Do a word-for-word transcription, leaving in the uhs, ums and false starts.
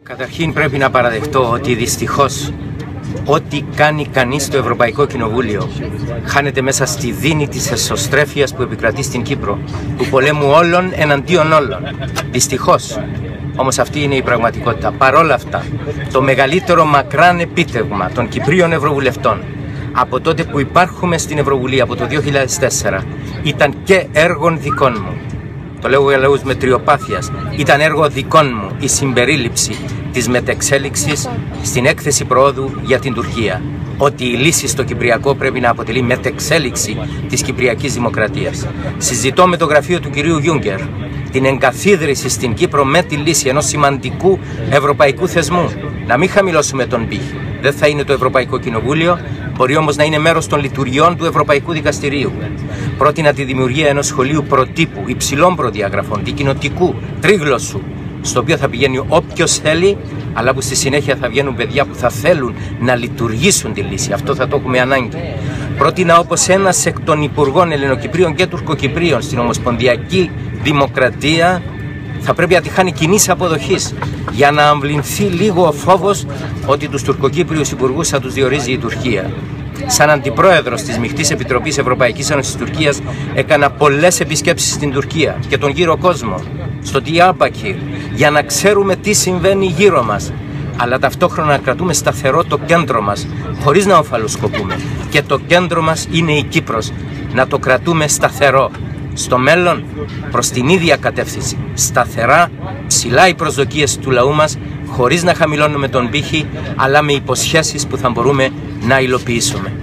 Καταρχήν πρέπει να παραδεχτώ ότι δυστυχώς ό,τι κάνει κανείς στο Ευρωπαϊκό Κοινοβούλιο χάνεται μέσα στη δίνη της εσωστρέφειας που επικρατεί στην Κύπρο, του πολέμου όλων εναντίον όλων. Δυστυχώς. Όμως αυτή είναι η πραγματικότητα. Παρόλα αυτά, το μεγαλύτερο μακράν επίτευγμα των Κυπρίων Ευρωβουλευτών από τότε που υπάρχουμε στην Ευρωβουλή, από το δύο χιλιάδες τέσσερα, ήταν και έργων δικών μου. Το λέω για λόγους μετριοπάθειας. Ήταν έργο δικών μου η συμπερίληψη της μετεξέλιξης στην έκθεση προόδου για την Τουρκία. Ότι η λύση στο Κυπριακό πρέπει να αποτελεί μετεξέλιξη της Κυπριακής Δημοκρατίας. Συζητώ με το γραφείο του κυρίου Γιούγκερ την εγκαθίδρυση στην Κύπρο με τη λύση ενός σημαντικού ευρωπαϊκού θεσμού. Να μην χαμηλώσουμε τον πύχη. Δεν θα είναι το Ευρωπαϊκό Κοινοβούλιο, μπορεί όμως να είναι μέρος των λειτουργιών του Ευρωπαϊκού Δικαστηρίου. Πρότεινα τη δημιουργία ενός σχολείου προτύπου υψηλών προδιαγραφών, δικοινοτικού, τρίγλωσσου, στο οποίο θα πηγαίνει όποιος θέλει, αλλά που στη συνέχεια θα βγαίνουν παιδιά που θα θέλουν να λειτουργήσουν τη λύση. Αυτό θα το έχουμε ανάγκη. Πρότεινα, όπως ένας εκ των Υπουργών Ελληνοκυπρίων και Τουρκοκυπρίων στην Ομοσπονδιακή Δημοκρατία, θα πρέπει να τη χάνει κοινής αποδοχής, για να αμβληνθεί λίγο ο φόβος ότι τους τουρκοκύπριους υπουργούς θα τους διορίζει η Τουρκία. Σαν αντιπρόεδρος της Μεικτής Επιτροπής Ευρωπαϊκής Ένωσης Τουρκίας έκανα πολλές επισκέψεις στην Τουρκία και τον γύρο κόσμο, στο Τιάπακυρ, για να ξέρουμε τι συμβαίνει γύρω μας, αλλά ταυτόχρονα να κρατούμε σταθερό το κέντρο μας, χωρίς να οφαλοσκοπούμε. Και το κέντρο μας είναι η Κύπρος, να το κρατούμε σταθερό. Στο μέλλον, προς την ίδια κατεύθυνση, σταθερά, ψηλά οι προσδοκίες του λαού μας, χωρίς να χαμηλώνουμε τον πύχη, αλλά με υποσχέσεις που θα μπορούμε να υλοποιήσουμε.